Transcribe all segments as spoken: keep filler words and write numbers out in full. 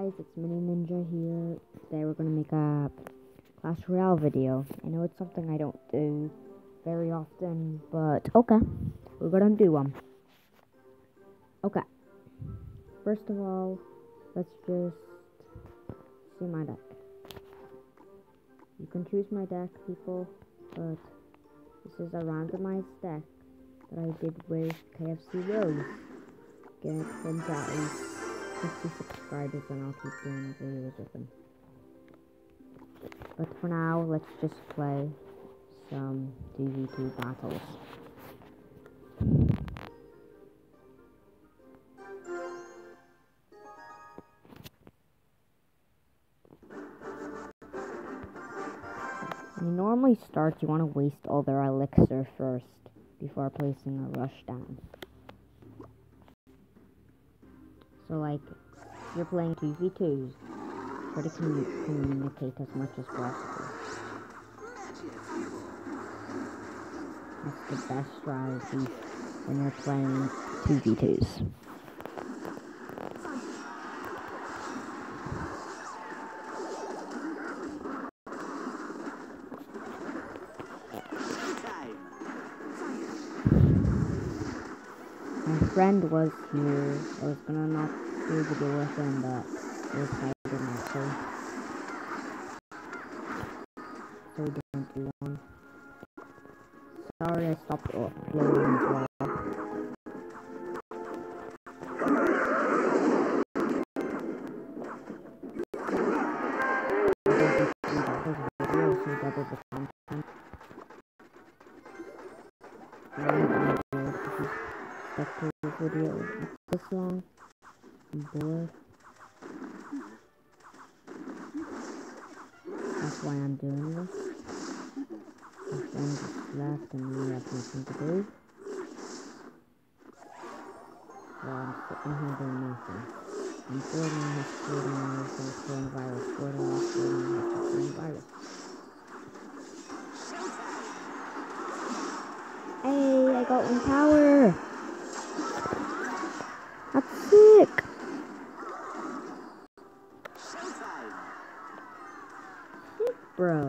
guys, it's Mini Ninja here. Today we're gonna make a Clash Royale video. I know it's something I don't do very often, but okay, we're gonna do one. Okay, first of all, let's just see my deck. You can choose my deck, people, but this is a randomized deck that I did with K F C Rose. Get from at least fifty subscribers and I'll keep doing videos with them. But for now, let's just play some two v two battles. When you normally start, you want to waste all their elixir first before placing a rush down. So like, if you're playing two v twos, try to commu communicate as much as possible. That's the best strategy when you're playing two v twos. My friend was here. I was gonna not do the video with him, but he decided not to. So we didn't do one. Sorry, I stopped uploading as well. This video this long. I'm bored. That's why I'm doing this. My friend just left and we have nothing to do. So I'm sitting here doing nothing. I'm boarding his boarding hours and coronavirus, boarding his boarding hours and coronavirus. Hey, I got one power! That's sick! Sick, bro.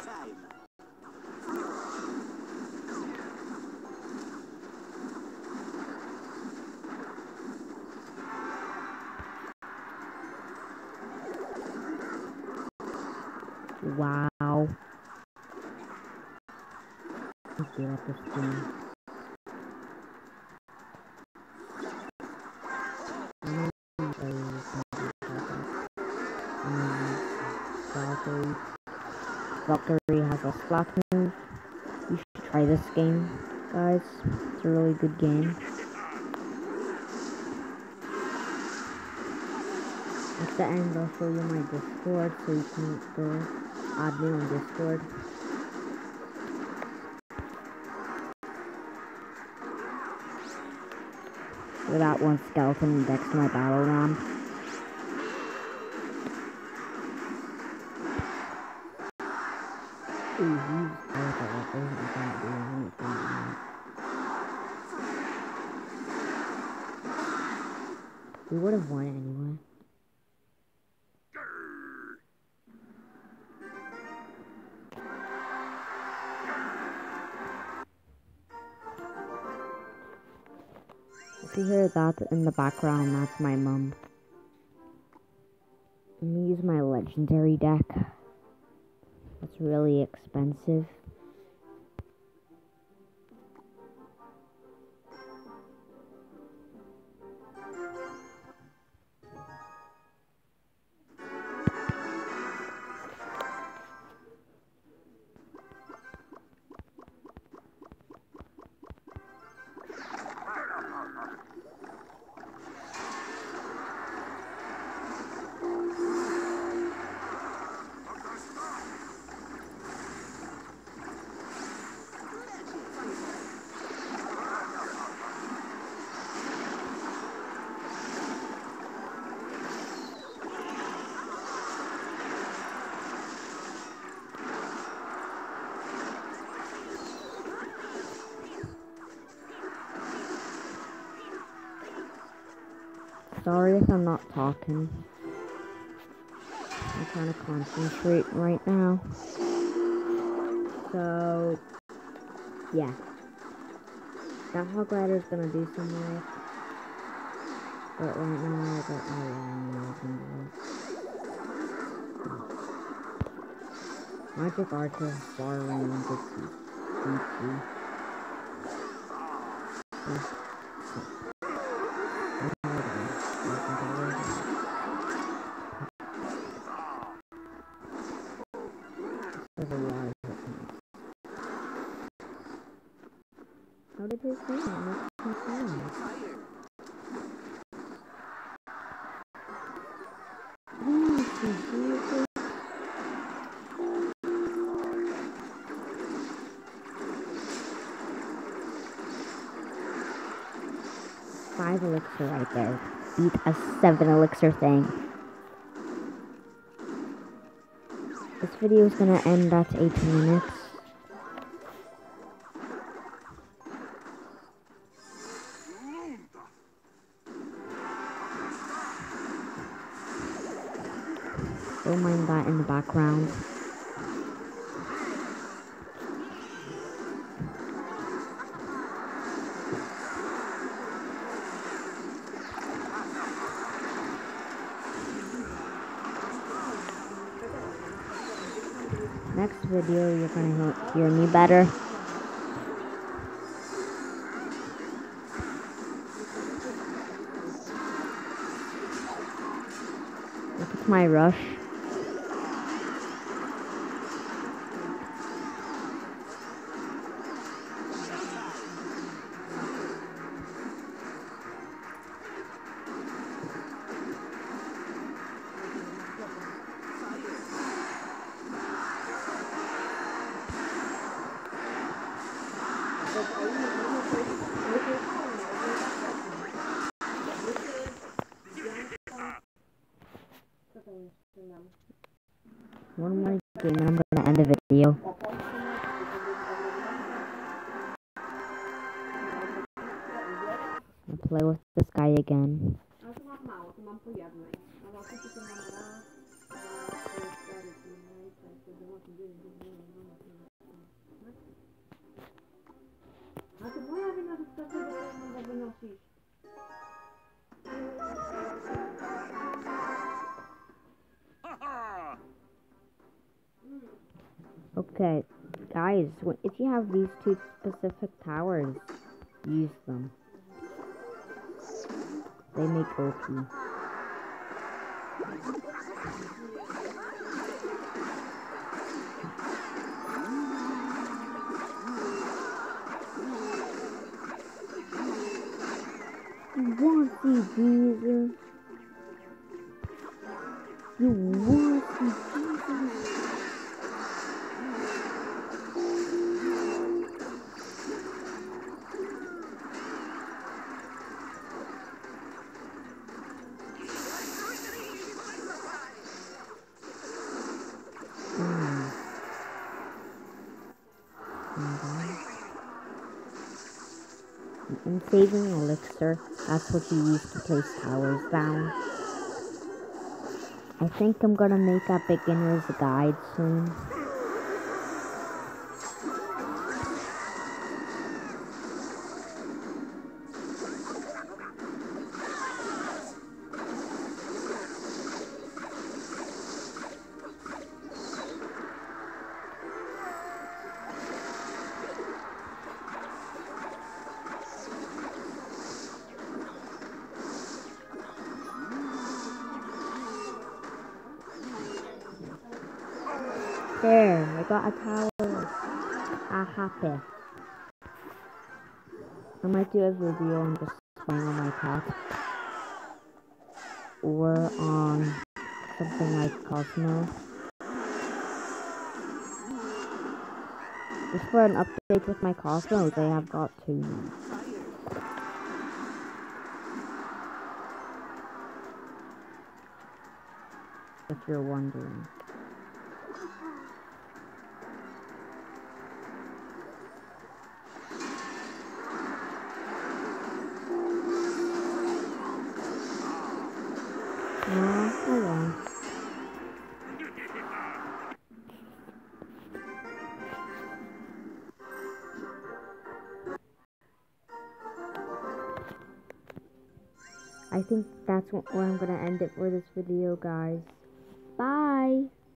Wow. Let's get up this game. Valkyrie has a splash move. You should try this game, guys. It's a really good game. At the end, I'll show you my Discord so you can go add me on Discord. Look at that one skeleton next to my battle ram. Ooh, he's awful. He can't do anything now. We would have won anyway. If you hear that in the background, that's my mum. I'm gonna use my legendary deck. It's really expensive. Sorry if I'm not talking. trying to concentrate right now. So, yeah. That hog rider is gonna do some work. But right now, I don't know what I'm doing. Magic Archer, far range, it's easy. There's a lot of hit points. How did his thing make me sound? Five elixir right there. Beat a seven elixir thing. This video is gonna end at eight minutes. Don't mind that in the background. Next video, you're gonna hear me better. Look at my rush. One more game and I'm gonna end the video. I'll play with this guy again. Okay, guys, if you have these two specific towers, use them. They make O P. You want these, Jesus? You want these, Jesus? And saving elixir, that's what you use to place towers down. I think I'm gonna make a beginner's guide soon. There, I got a tower. I'm happy. I might do a video on just spying on my cat. Or on something like Cosmo. Just for an update with my Cosmo, they have got two. If you're wondering. No, hold on. I think that's where I'm gonna end it for this video, guys. Bye!